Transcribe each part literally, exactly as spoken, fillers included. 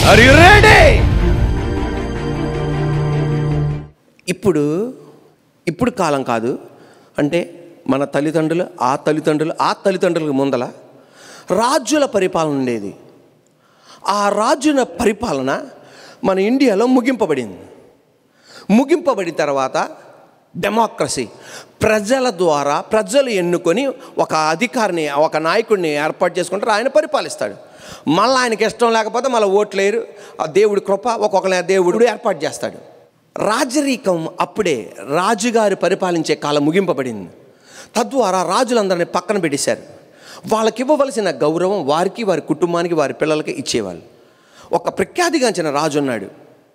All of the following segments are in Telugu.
Are you ready? ఇప్పుడు ఇప్పుడు కాలం కాదు, అంటే మన తల్లిదండ్రులు ఆ తల్లిదండ్రులు ఆ తల్లిదండ్రులకు ముందల రాజుల పరిపాలన ఉండేది. ఆ రాజుల పరిపాలన మన ఇండియాలో ముగింపబడింది. ముగింపబడిన తర్వాత డెమోక్రసీ, ప్రజల ద్వారా ప్రజలు ఎన్నుకొని ఒక అధికారిని ఒక నాయకుడిని ఏర్పాటు చేసుకుంటారు. ఆయన పరిపాలిస్తాడు. మళ్ళీ ఆయనకి ఇష్టం లేకపోతే మళ్ళీ ఓట్లేరు. ఆ దేవుడి కృప ఒక్కొక్క దేవుడు ఏర్పాటు చేస్తాడు. రాజరికం అప్పుడే రాజుగారు పరిపాలించే కాలం ముగింపబడింది. తద్వారా రాజులందరినీ పక్కన పెట్టేశారు. వాళ్ళకి ఇవ్వవలసిన గౌరవం వారికి, వారి కుటుంబానికి, వారి పిల్లలకి ఇచ్చేవాళ్ళు. ఒక ప్రఖ్యాతిగాంచిన రాజు ఉన్నాడు.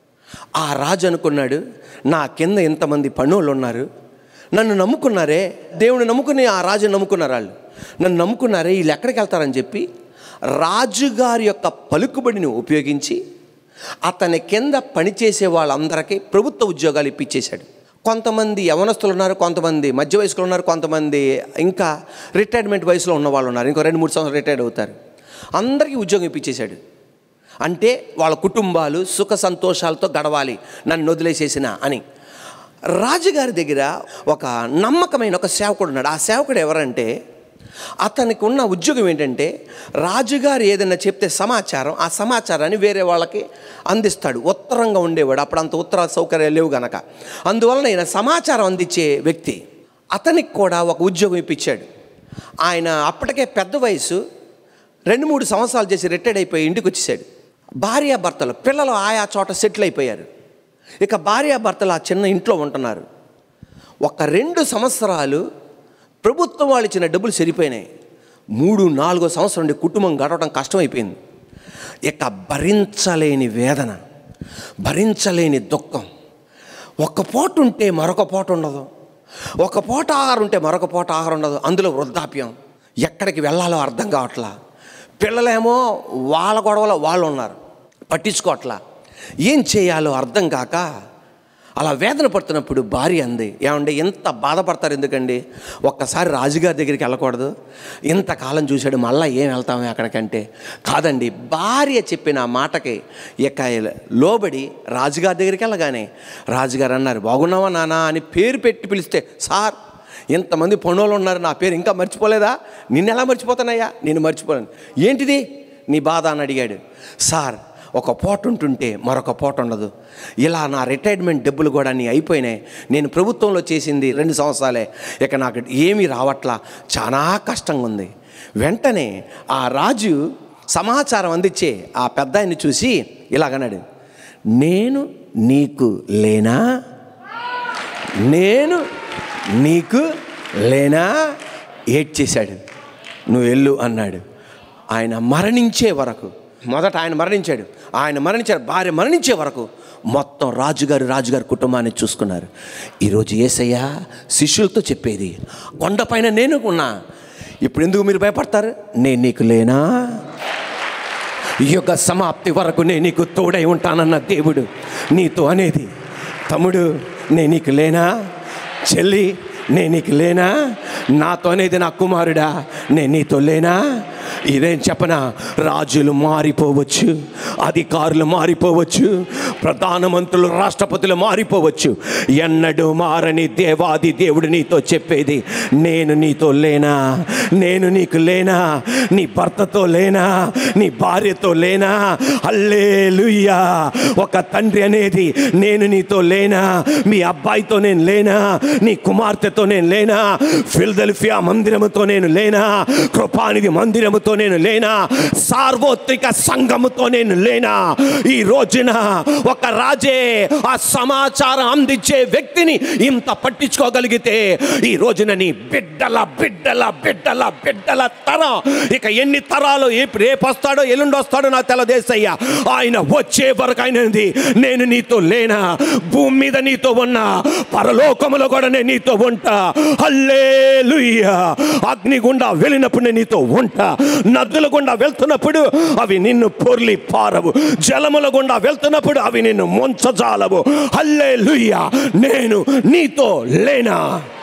ఆ రాజు అనుకున్నాడు, నా కింద ఇంతమంది పనులు ఉన్నారు, నన్ను నమ్ముకున్నారే, దేవుని నమ్ముకుని ఆ రాజుని నమ్ముకున్నారు. వాళ్ళు నన్ను నమ్ముకున్నారే, వీళ్ళు ఎక్కడికి వెళ్తారని చెప్పి రాజుగారి యొక్క పలుకుబడిని ఉపయోగించి అతని కింద పనిచేసే వాళ్ళందరికీ ప్రభుత్వ ఉద్యోగాలు ఇప్పించేశాడు. కొంతమంది యవనస్తులు ఉన్నారు, కొంతమంది మధ్య వయసులో ఉన్నారు, కొంతమంది ఇంకా రిటైర్మెంట్ వయసులో ఉన్న వాళ్ళు ఉన్నారు. ఇంకో రెండు మూడు సంవత్సరాలు రిటైర్డ్ అవుతారు. అందరికీ ఉద్యోగం ఇప్పించేశాడు. అంటే వాళ్ళ కుటుంబాలు సుఖ సంతోషాలతో గడవాలి నన్ను వదిలేసేసిన అని. రాజుగారి దగ్గర ఒక నమ్మకమైన ఒక సేవకుడు ఉన్నాడు. ఆ సేవకుడు ఎవరంటే, అతనికి ఉన్న ఉద్యోగం ఏంటంటే రాజుగారు ఏదైనా చెప్తే సమాచారం, ఆ సమాచారాన్ని వేరే వాళ్ళకి అందిస్తాడు. ఉత్తరంగా ఉండేవాడు. అప్పుడు అంత ఉత్తర సౌకర్యాలు లేవు గనక, అందువలన ఈయన సమాచారం అందించే వ్యక్తి. అతనికి కూడా ఒక ఉద్యోగం ఇప్పించాడు. ఆయన అప్పటికే పెద్ద వయసు, రెండు మూడు సంవత్సరాలు చేసి రిటైర్డ్ అయిపోయి ఇంటికి వచ్చేసాడు. భార్యాభర్తలు పిల్లలు ఆయా చోట సెటిల్ అయిపోయారు. ఇక భార్యాభర్తలు ఆ చిన్న ఇంట్లో ఉంటున్నారు. ఒక రెండు సంవత్సరాలు ప్రభుత్వం వాళ్ళు ఇచ్చిన డబ్బులు సరిపోయినాయి. మూడు నాలుగో సంవత్సరం నుండి కుటుంబం గడవడం కష్టమైపోయింది. ఇక భరించలేని వేదన, భరించలేని దుఃఖం. ఒక పూట ఉంటే మరొక పూట ఉండదు, ఒక పూట ఆహారం ఉంటే మరొక పూట ఆహారం ఉండదు. అందులో వృద్ధాప్యం, ఎక్కడికి వెళ్ళాలో అర్థం కావట్లా. పిల్లలేమో వాళ్ళ గొడవలో వాళ్ళు ఉన్నారు, పట్టించుకోవట్లా. ఏం చేయాలో అర్థం కాక అలా వేదన పడుతున్నప్పుడు భార్య అంది, ఏమండి ఎంత బాధపడతారు ఎందుకండి, ఒక్కసారి రాజుగారి దగ్గరికి వెళ్ళకూడదు, ఇంతకాలం చూశాడు మళ్ళీ ఏం వెళ్తామే అక్కడికంటే. కాదండి, భార్య చెప్పిన మాటకి ఇక లోబడి రాజుగారి దగ్గరికి వెళ్ళగానే రాజుగారు అన్నారు, బాగున్నావా నానా అని పేరు పెట్టి పిలిస్తే, సార్ ఇంతమంది పనులు ఉన్నారు, నా పేరు ఇంకా మర్చిపోలేదా? నిన్ను ఎలా మర్చిపోతానయ్యా, నేను మర్చిపోలేను. ఏంటిది నీ బాధ అని అడిగాడు. సార్ ఒక పూట ఉంటుంటే మరొక పూట ఉండదు, ఇలా నా రిటైర్మెంట్ డబ్బులు కూడా నీ అయిపోయినాయి, నేను ప్రభుత్వంలో చేసింది రెండు సంవత్సరాలే, ఇక నాకు ఏమీ రావట్లా, చాలా కష్టంగా ఉంది. వెంటనే ఆ రాజు సమాచారం అందించే ఆ పెద్ద ఆయన్ని చూసి ఇలాగన్నాడు, నేను నీకు లేనా, నేను నీకు లేనా? ఏడ్చేశాడు. నువ్వు వెళ్ళు అన్నాడు. ఆయన మరణించే వరకు, మొదట ఆయన మరణించాడు, ఆయన మరణించాడు, భార్య మరణించే వరకు మొత్తం రాజుగారు రాజుగారి కుటుంబాన్ని చూసుకున్నారు. ఈరోజు యేసయ్య శిష్యులతో చెప్పేది, కొండపైన నేను ఉన్నా, ఇప్పుడు ఎందుకు మీరు భయపడతారు? నేను నీకు లేనా? యుగ సమాప్తి వరకు నేను నీకు తోడై ఉంటానన్న దేవుడు నీతో అనేది, తమ్ముడు నేను నీకు లేనా, చెల్లి నేను నీకు లేనా, నాతో అనేది నా కుమారుడా నేను నీతో లేనా? ఇదేం చెప్పనా, రాజులు మారిపోవచ్చు, అధికారులు మారిపోవచ్చు, ప్రధానమంత్రులు రాష్ట్రపతులు మారిపోవచ్చు, ఎన్నడూ మారని దేవాది దేవుడు నీతో చెప్పేది, నేను నీతో లేనా, నేను నీకు లేనా, నీ భర్తతో లేనా, నీ భార్యతో లేనా? హల్లెలూయా. ఒక తండ్రి అనేది, నేను నీతో లేనా, మీ అబ్బాయితో నేను లేనా, నీ కుమార్తెతో నేను లేనా, ఫిలదెల్ఫియా మందిరముతో నేను లేనా, కృపానిధి మందిరముతో నేను లేనా, సార్వత్రిక సంఘముతో నేను లేనా? ఈ రోజున ఒక రాజే ఆ సమాచారం అందించే వ్యక్తిని ఇంత పట్టించుకోగలిగితే, ఈ రోజున నీ బిడ్డల బిడ్డల బిడ్డల బిడ్డల తరం, ఇక ఎన్ని తరాలు రేపు వస్తాడో ఎల్లుండి వస్తాడో నాకు తెలదేసయ్యా, ఆయన వచ్చే వరకు ఆయనది, నేను నీతో లేనా, భూమి మీద నీతో ఉన్నా, పరలోకములో కూడా నేను నీతో ఉంటా. హల్లెలూయా. అగ్ని గుండా వెళ్ళినప్పుడు నేను నీతో ఉంటా, నదుల గుండా వెళ్తున్నప్పుడు అవి నిన్ను పొర్లి పారవు, జలముల గుండా వెళ్తున్నప్పుడు అవి నిన్ను ముంచజాలవు. హల్లెలూయా. నేను నీతో లేనా?